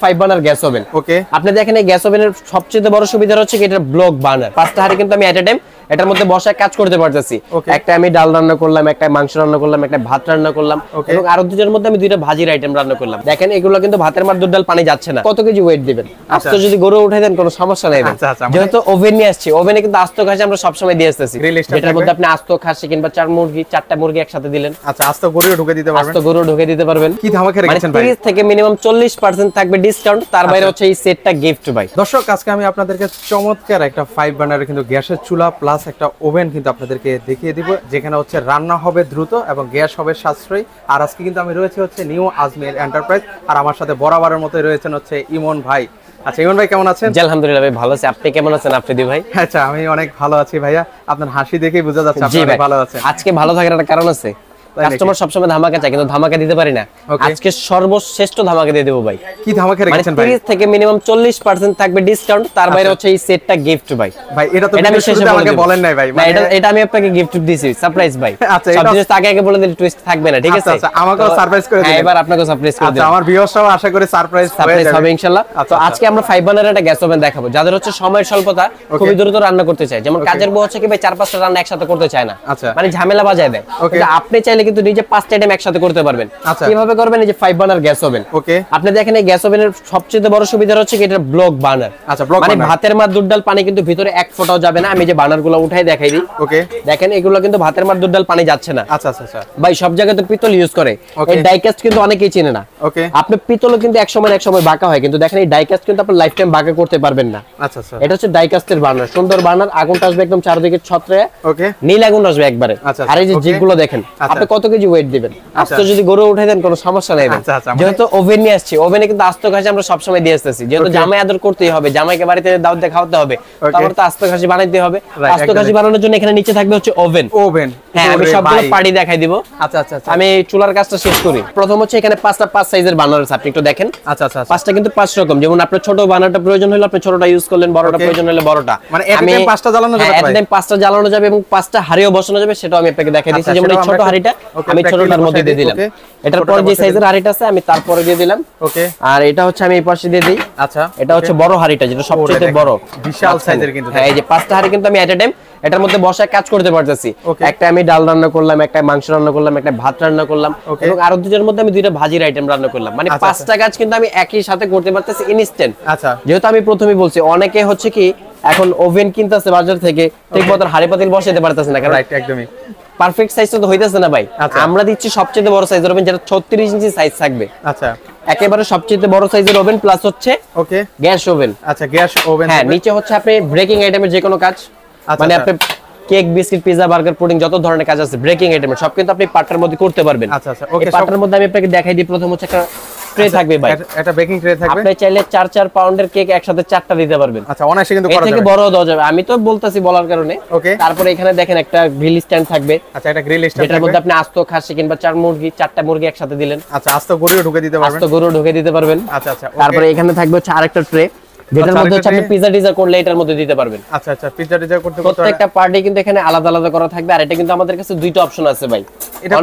5 burner gas oven. ওকে, আপনি দেখেন এই গ্যাস ওভেনের সবচেয়ে বড় সুবিধা হচ্ছে কি এটা ব্লক বার্নার। 5টা হাঁড়ি কিন্তু আমি এট এ টাইম এটার মধ্যে বসায় কাজ করতে পারতেছি। একটা আমি ডাল রান্না করলাম, একটা মাংস রান্না করলাম, একটা ভাত রান্না করলাম এবং আরো দুটোর মধ্যে আমি দুইটা ভাজির আইটেম রান্না করলাম। দেখেন এগুলো কিন্তু ভাতের মার দুধ ডাল পানি যাচ্ছে না। কত কেজি ওয়েট দিবেন? আস্ত যদি গরু উঠাই দেন কোনো সমস্যা নাই। যেহেতু ওভেন নিয়ে আসছি, ওভেনে কিন্তু আস্ত খাসি আমরা সবসময় দিয়ে আসতেছি। এটার মধ্যে আপনি আস্ত খাসি কিংবা 4টা মুরগি একসাথে দিলেন। আচ্ছা, আস্ত গরু ঢুকে দিতে পারবেন। আস্ত গরু ঢুকে দিতে পারবেন। কি ধামাকা রেখেছেন ভাই? 30 থেকে মিনিমাম 40% থাকবে ডিসকাউন্ট। তার বাইরে হচ্ছে এই সেটটা গিফট ভাই। দর্শক, আজকে আমি আপনাদেরকে চমৎকার একটা 5 বার্নারের কিন্তু গ্যাসের চুলা প্লাস একটা ওভেন কিন্তু আপনাদেরকে দেখিয়ে দিব, যেখানে হচ্ছে রান্না হবে দ্রুত এবং গ্যাস হবে সাশ্রয়ী। আর আজকে কিন্তু আমি রয়েছে হচ্ছে নিউ আজমির এন্টারপ্রাইজ, আর আমার সাথে বরাবরের মতোই রয়েছেন হচ্ছে ইমন ভাই। আচ্ছা ইমন ভাই, কেমন আছেন? জি আলহামদুলিল্লাহ ভাই, ভালো আছি। আপনি কেমন আছেন আফ্রিদি ভাই? আচ্ছা, আমি অনেক ভালো আছি ভাইয়া। আপনার হাসি দেখেই বোঝা যাচ্ছে আপনি অনেক ভালো আছেন। আজকে ভালো থাকার একটা কারণ আছে। কাস্টমার সবসময় ধামাকা চায়, কিন্তু ধামাকা দিতে পারি না। আজকে সর্বশ্রেষ্ঠ ধামাকা দিয়ে দেব ভাই। কি ধামাকা রেখেছেন ভাই? 30 থেকে মিনিমাম 40% থাকবে ডিসকাউন্ট। তার বাইরে হচ্ছে এই সেটটা গিফট ভাই। ভাই এটা তো শুরুতে আমাকে বলেন নাই ভাই। এটা আমি আপনাকে গিফট দিয়েছি, সারপ্রাইজ ভাই। আচ্ছা, সব জিনিস আগে বলে দিলে টুইস্ট থাকবে না, ঠিক আছে? আচ্ছা, আমাকেও সারপ্রাইজ করে দিন। এবার আপনাকেও সারপ্রাইজ করে দিন। আচ্ছা, আমার ভিউয়ার্সরাও আশা করি সারপ্রাইজ হবে ইনশাআল্লাহ। তো আজকে আমরা 5 বার্নারের একটা গ্যাস ওভেন দেখাবো, যাদের হচ্ছে সময় স্বল্পতা, খুবই দ্রুত রান্না করতে চায়। যেমন কাজের বউ হচ্ছে কি ভাই 4-5টা রান্না একসাথে করতে চায় না, মানে ঝামেলা বাজায় দেয়। কিন্তু আপনি চাইলে কিন্তু নিজে 5টা আইটেম একসাথে করতে পারবেন। কিভাবে করবেন? এই যে 5 বার্নার গ্যাস ওভেন। ওকে, আপনি দেখেন এই গ্যাস ওভেনের সবচেয়ে বড় সুবিধা হচ্ছে কি এটা ব্লক বার্নার। আচ্ছা, ব্লক মানে ভাতের মার দুধ ডাল পানি কিন্তু ভিতরে এক ফোঁটাও যাবে না। আমি যে বার্নারগুলো উঠাই দেখাই দিই। ওকে, দেখেন এগুলো কিন্তু ভাতের মার দুধ ডাল পানি যাচ্ছে না। আচ্ছা আচ্ছা আচ্ছা ভাই সব জায়গায় তো পিতল ইউজ করে, এই ডাইকাস্ট কিন্তু অনেকেই চেনে না। ওকে, আপনি পিতলও কিন্তু এক সময় বাঁকা হয়, কিন্তু দেখেন এই ডাইকাস্ট কিন্তু আপনি লাইফ টাইম বাঁকা করতে পারবেন না। আচ্ছা আচ্ছা, এটা হচ্ছে ডাইকাস্টের বার্নার, সুন্দর বার্নার। আগুনটা আসবে একদম চারদিকে ছত্রে। ওকে, নীল আগুন আসবে একবারে। আর এই যে জিগগুলো দেখেন, আপনি কত কেজি ওয়েট দিবেন? আস্ত যদি গরু উঠাই দেন কোনো সমস্যা নাই। যেহেতু ওভেন নিয়ে আসছি, ওভেনে কিন্তু আস্ত খাসি আমরা সবসময় দিয়ে আসতেছি। যেহেতু জামাই আদর করতেই হবে, জামাইকে বাড়িতে দাওয়াত দিয়ে খাওয়াতে হবে, তারপর তো আস্ত খাসি বানাইতে হবে। আস্ত খাসি বানানোর জন্য এখানে নিচে থাকবে হচ্ছে ওভেন। হ্যাঁ, আমি সবগুলো পাড়ি দেখাই দিব। আচ্ছা আচ্ছা, আমি চুলার কাজটা শেষ করি। প্রথম হচ্ছে এখানে 5টা 5 সাইজের বার্নার আছে, আপনি একটু দেখেন। আচ্ছা আচ্ছা, 5টা কিন্তু 5 রকম। যেমন আপনার ছোট বার্নারটা প্রয়োজন হলে আপনি ছোটটা ইউজ করলেন, বড়টা প্রয়োজন হলে বড়টা। মানে এট টাইম 5টা জ্বালানো যাবে? এট টাইম 5টা জ্বালানো যাবে এবং 5টা হাঁড়িও বসানো যাবে, সেটাও আমি আপনাকে দেখাই দিয়েছি। যেমন এই ছোট হাঁড়িটা আমি ছোটটার মধ্যে দিয়ে দিলাম। এটার পর যে সাইজের হাঁড়িটা আছে আমি তারপরে দিয়ে দিলাম। ওকে, আর এটা হচ্ছে আমি এই পাশে দিয়ে দিই। আচ্ছা, এটা হচ্ছে বড় হাঁড়িটা, যেটা সবচেয়ে বড়, বিশাল সাইজের কিন্তু। হ্যাঁ, এই যে 5টা হাঁড়ি কিন্তু আমি এট এ টাইম এটার মধ্যে বসায় কাজ করতে পারতেছি। একটা আমি ডাল রান্না করলাম, একটা মাংস রান্না করলাম, একটা ভাত রান্না করলাম এবং আরো দুটোর মধ্যে আমি দুইটা ভাজির আইটেম রান্না করলাম। মানে 5টা কাজ কিন্তু আমি একই সাথে করতে পারতেছি ইনস্ট্যান্ট। আচ্ছা, যেহেতু আমি প্রথমেই বলছি অনেকে হচ্ছে কি এখন ওভেন কিনতেছে বাজার থেকে, ঠিক মতো হাঁড়ি পাতিল বসাইতে পারতেছে না, কারণ একদমই পারফেক্ট সাইজটা তো হইতাছে না ভাই। আমরা দিচ্ছি সবচেয়ে বড় সাইজের ওভেন, যেটা 36 ইঞ্চি সাইজ থাকবে। আচ্ছা, একেবারে সবচেয়ে বড় সাইজের ওভেন প্লাস হচ্ছে ওকে গ্যাস ওভেন। আচ্ছা, গ্যাস ওভেন। হ্যাঁ, নিচে হচ্ছে আপনি ব্রেকিং আইটেমের যে কোনো কাজ, মানে আপনি cake, biscuit, pizza, burger, pudding, যত ধরনের কাজ আছে ব্রেকিং আইটেমের সব কিন্তু আপনি পাটার মধ্যে করতে পারবেন। আচ্ছা আচ্ছা, ওকে, পাটার মধ্যে আমি আপনাকে দেখাই দিই। প্রথম হচ্ছে একটা ট্রে থাকবে ভাই, এটা বেকিং ট্রে থাকবে। আপনি চাইলে 4 পাউন্ডের কেক একসাথে 4টা দিতে পারবেন। আচ্ছা, অনায়াসে কিন্তু করা যাবে। এর থেকে বড় দেওয়া যাবে, আমি তো বলতাছি বলার কারণে। ওকে, তারপরে এখানে দেখেন একটা গ্রিল স্ট্যান্ড থাকবে। আচ্ছা, এটা গ্রিল স্ট্যান্ড, এটার মধ্যে আপনি আস্ত খাসি কিংবা 4টা মুরগি একসাথে দিলেন। আচ্ছা, আস্ত গরুও ঢুকে দিতে পারবেন। আস্ত গরুও ঢুকে দিতে পারবেন। আচ্ছা আচ্ছা, তারপরে এখানে থাকবে হচ্ছে আরেকটা ট্রে, যেটার মধ্যে হচ্ছে আপনি পিজা টিজা করলে এটার মধ্যে দিতে পারবেন। আচ্ছা আচ্ছা, পিজা টিজা করতে প্রত্যেকটা পার্টি কিন্তু এখানে আলাদা আলাদা করা থাকবে। আর এটা কিন্তু আমাদের কাছে দুইটা অপশন আছে ভাই। এটা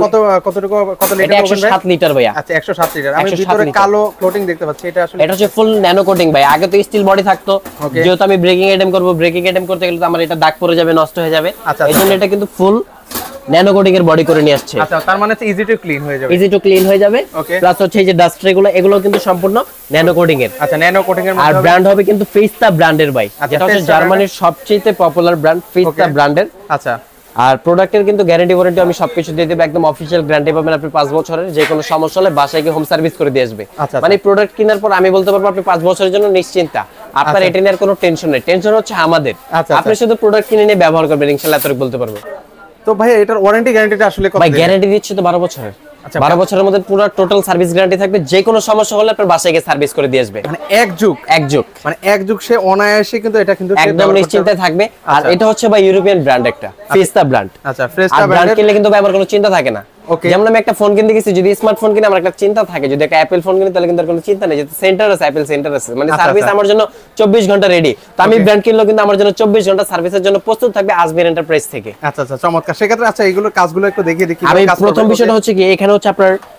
কত লিটার হবে? 107 লিটার ভাইয়া। আচ্ছা, 107 লিটার। আমি ভিতরে কালো কোটিং দেখতে পাচ্ছি, এটা আসলে এটা হচ্ছে ফুল ন্যানো কোটিং ভাই। আগে তো স্টিল বডি থাকতো, যেহেতু আমি ব্রেকিং আইটেম করব, ব্রেকিং আইটেম করতে গেলে তো আমার এটা দাগ পড়ে যাবে, নষ্ট হয়ে যাবে। এইজন্য এটা কিন্তু ফুল ন্যানো কোটিং এর বডি করে নিয়ে আসছে। আচ্ছা, তার মানে ইজি টু ক্লিন হয়ে যাবে। ইজি টু ক্লিন হয়ে যাবে। প্লাস হচ্ছে এই যে ডাস্ট রেগুলো, এগুলো কিন্তু সম্পূর্ণ ন্যানো কোটিং এর। আচ্ছা, ন্যানো কোটিং এর মধ্যে আর ব্র্যান্ড হবে কিন্তু ফেস্তা ব্র্যান্ডের ভাই, যেটা হচ্ছে জার্মানির সবচেয়ে পপুলার ব্র্যান্ড ফেস্তা ব্র্যান্ডের। আচ্ছা, আর প্রোডাক্টের কিন্তু গ্যারান্টি ওয়ারেন্টি আমি সবকিছু দিয়ে দেব, একদম অফিশিয়াল গ্যারান্টি পাবেন আপনি 5 বছরের। যে কোনো সমস্যা হলে বাসায় গিয়ে হোম সার্ভিস করে দিয়ে আসবে। মানে প্রোডাক্ট কেনার পর আমি বলতে পারবো আপনি 5 বছরের জন্য নিশ্চিন্তা, আপনার এটা নিয়ে কোনো টেনশন নেই। টেনশন হচ্ছে আমাদের, আপনি শুধু প্রোডাক্ট কিনে নিয়ে ব্যবহার করবেন, ইনশাআল্লাহ এতটুকু বলতে পারবো। তো ভাই এটার ওয়ারেন্টি গ্যারান্টিটা আসলে কত? ভাই গ্যারান্টি দিচ্ছি তো 12 বছরের। আচ্ছা, 12 বছরের মধ্যে পুরো টোটাল সার্ভিস গ্যারান্টি থাকবে। যে কোনো সমস্যা হলে আপনার বাসায় গিয়ে সার্ভিস করে দিয়ে আসবে। মানে এক যুগ মানে এক যুগ সে অনায়াসে কিন্তু এটা কিন্তু একদম নিশ্চিন্তে থাকবে। আর এটা হচ্ছে ভাই ইউরোপিয়ান ব্র্যান্ড, একটা ফেস্তা ব্র্যান্ড। আচ্ছা, ফেস্তা ব্র্যান্ড কিনলে কিন্তু ভাই আমার কোনো চিন্তা থাকে না। যেমন আমি একটা ফোন কিনতে গেছি, যদি স্মার্টফোন কিনে আমার একটা চিন্তা থাকে, যদি একটা অ্যাপল ফোন কিনে তাহলে কিন্তু কোনো চিন্তা নেই, যেহেতু সেন্টার আছে, অ্যাপল সেন্টার আছে, মানে সার্ভিস আমার জন্য 24 ঘন্টা রেডি। তো আমি ব্র্যান্ড কিনলেও কিন্তু আমার জন্য 24 ঘন্টা সার্ভিসের জন্য প্রস্তুত থাকবে আজমির এন্টারপ্রাইজ থেকে। আচ্ছা আচ্ছা, চমৎকার। সেক্ষেত্রে আচ্ছা, এগুলোর কাজগুলো একটু দেখিয়ে দিই। আমি প্রথম বিষয়টা হচ্ছে কি, এখানে হচ্ছে আপনার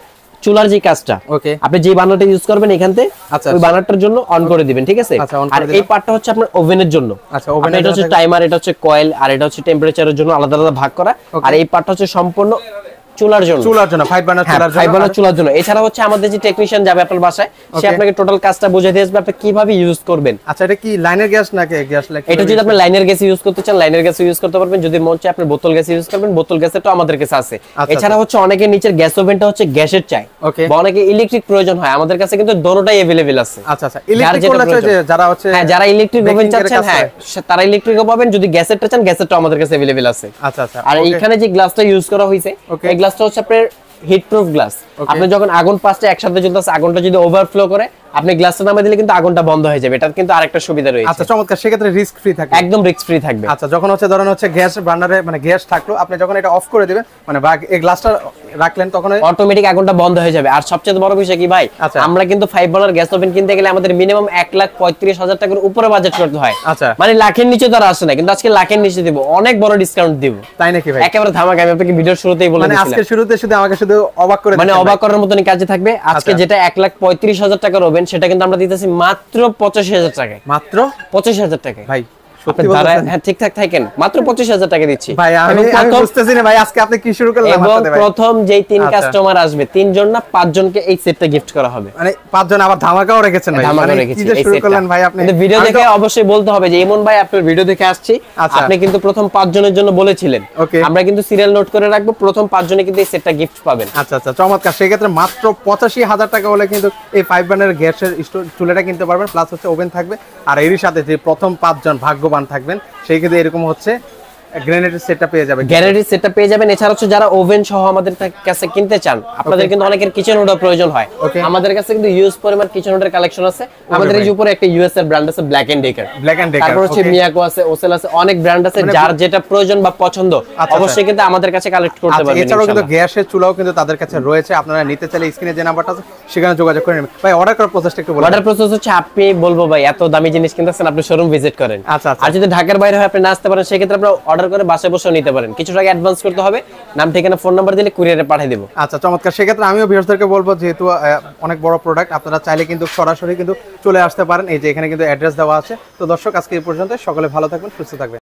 চুলার যে কাজটা ওকে আপনি যে বার্নারটা ইউজ করবেন এখানতে ওই বার্নারটার জন্য অন করে দিবেন, ঠিক আছে? আর এই পার্টটা হচ্ছে আপনার ওভেনের জন্য। আচ্ছা, ওভেন এটা হচ্ছে টাইমার, এটা হচ্ছে কয়েল, আর এটা হচ্ছে টেম্পারেচারের জন্য আলাদা আলাদা ভাগ করা। আর এই পার্টটা হচ্ছে সম্পূর্ণ চুলার জন্য, 5 বার্নার চুলার জন্য। এছাড়া হচ্ছে আমাদের যে টেকনিশিয়ান যাবে আপনার বাসায়, সে আপনাকে টোটাল কাজটা বুঝিয়ে দিয়ে আসবে আপনি কিভাবে ইউজ করবেন। আচ্ছা, এটা কি লাইনের গ্যাস নাকি গ্যাস লাইক? এটা যদি আপনি লাইনের গ্যাস ইউজ করতে চান লাইনের গ্যাস ইউজ করতে পারবেন, যদি মন চায় আপনি বোতল গ্যাস ইউজ করবেন, বোতল গ্যাসেরটা আমাদের কাছে আছে। এছাড়া হচ্ছে অনেকের নিচের গ্যাস ওভেনটা হচ্ছে গ্যাসের চাই, বা অনেকে ইলেকট্রিক প্রয়োজন হয়, আমাদের কাছে কিন্তু দোনোটাই अवेलेबल আছে। আচ্ছা আচ্ছা, ইলেকট্রিক করলে যে যারা হচ্ছে হ্যাঁ যারা ইলেকট্রিক ওভেন চাচ্ছেন হ্যাঁ তারা ইলেকট্রিকও পাবেন, যদি গ্যাসেরটা চান গ্যাসেরটা আমাদের কাছে अवेलेबल আছে। আচ্ছা আচ্ছা, আর এইখানে যে গ্লাসটা ইউজ করা হয়েছে এই গ্লাসটা হচ্ছে আপনার হিট প্রুফ গ্লাস। আপনি যখন আগুন পাঁচটা একসাথে জ্বলতেছে, আগুনটা যদি ওভারফ্লো করে আপনি গ্লাসটা নামিয়ে দিলে কিন্তু আগুনটা বন্ধ হয়ে যাবে। এটার কিন্তু আরেকটা সুবিধা রয়েছে। আচ্ছা, চমৎকার। সেক্ষেত্রে রিস্ক ফ্রি থাকবে, একদম রিস্ক ফ্রি থাকবে। আচ্ছা, যখন হচ্ছে ধরেন হচ্ছে গ্যাস বার্নারে মানে গ্যাস থাকলো, আপনি যখন এটা অফ করে দিবেন মানে এই গ্লাসটা রাখলেন তখন অটোমেটিক আগুনটা বন্ধ হয়ে যাবে। আর সবচেয়ে বড় বিষয় কি ভাই, আমরা কিন্তু 5 বার্নার গ্যাস ওভেন কিনতে গেলে আমাদের মিনিমাম 1,35,000 টাকার উপরে বাজেট করতে হয়। আচ্ছা, মানে লাখের নিচে তো আর আসে না, কিন্তু আজকে লাখের নিচে দিব, অনেক বড় ডিসকাউন্ট দিব। তাই নাকি ভাই? একেবারে ধামাকা। আমি আপনাকে ভিডিওর শুরুতেই বলে দিয়েছিলাম, মানে আজকে শুরুতে শুধু আমাকে শুধু অবাক করে মানে অবাক করার মতনই কাজে থাকবে। আজকে যেটা 1,35,000 টাকার ওভেন সেটা কিন্তু আমরা দিতেছি মাত্র 85,000 টাকায়। মাত্র 85,000 টাকায় ভাই। সত্যি বলছেন? হ্যাঁ, ঠিকঠাক থাকেন, মাত্র 85,000 টাকা দিচ্ছি ভাই। আমি বুঝতেছি না ভাই, আজকে আপনি কি শুরু করলেন? এবং প্রথম যেই 3 কাস্টমার আসবে 3 জন না 5 জনকে এই সেটটা গিফট করা হবে। মানে 5 জন আবার ধামাকাও রেখেছেন ভাই। মানে কি যে শুরু করলেন ভাই আপনি? কিন্তু ভিডিও দেখে অবশ্যই বলতে হবে যে ইমন ভাই আপনার ভিডিও দেখে আসছি, আপনি কিন্তু প্রথম 5 জনের জন্য বলেছিলেন। আমরা কিন্তু সিরিয়াল নোট করে রাখবো, প্রথম 5 জনে কিন্তু এই সেটটা গিফট পাবেন। আচ্ছা আচ্ছা, চমৎকার। সেই ক্ষেত্রে মাত্র 85,000 টাকা হলে কিন্তু এই 5 বার্নারের গ্যাসের চুলাটা কিনতে পারবেন, প্লাস হচ্ছে ওভেন থাকবে। আর এরই সাথে যে প্রথম 5 জন ভাগ্যবান থাকবেন সেই ক্ষেত্রে এরকম হচ্ছে গ্রেনেডের সেটটা পেয়ে যাবেন, গ্যারান্টি সেটটা পেয়ে যাবেন। এছাড়া হচ্ছে যারা ওভেন সহ আমাদের কাছে কিনতে চান, আপনাদের কিন্তু অনেকের কিচেন হুডের প্রয়োজন হয়, আমাদের কাছে কিন্তু ইউজ পরিমাণ কিচেন হুডের কালেকশন আছে। আমাদের এই উপরে একটা ইউএস এর ব্র্যান্ড আছে ব্ল্যাক এন্ড ডেকার, তারপর হচ্ছে মিয়াকো আছে, ওসেল আছে, অনেক ব্র্যান্ড আছে। যার যেটা প্রয়োজন বা পছন্দ অবশ্যই কিন্তু আমাদের কাছে কালেক্ট করতে পারবেন। এছাড়াও কিন্তু গ্যাসের চুলাও কিন্তু তাদের কাছে রয়েছে, আপনারা নিতে চাইলে স্ক্রিনে যে নাম্বারটা আছে সেখানে যোগাযোগ করে নেবেন। ভাই, অর্ডার করার প্রসেসটা একটু বলুন। অর্ডার প্রসেস হচ্ছে আপনি বলবো ভাই এত দামি জিনিস কিনতেছেন, আপনি শোরুম ভিজিট করেন। আর যদি ঢাকার বাইরে হয় আপনি না আসতে পারেন, সেক্ষেত্রে আপনি অর্ডার করে বাসায় বসে নিতে পারেন। কিছু টাকা অ্যাডভান্স করতে হবে, নাম ঠিকানা ফোন নাম্বার দিলে কুরিয়ারে পাঠিয়ে দেব। আচ্ছা, চমৎকার। সেক্ষেত্রে আমিও ভিউয়ারদেরকে বলবো, যেহেতু অনেক বড় প্রোডাক্ট, আপনারা চাইলে কিন্তু সরাসরি কিন্তু চলে আসতে পারেন। এই যে এখানে কিন্তু অ্যাড্রেস দেওয়া আছে। তো দর্শক, আজকে এই পর্যন্ত। সকলে ভালো থাকবেন, সুস্থ থাকবেন।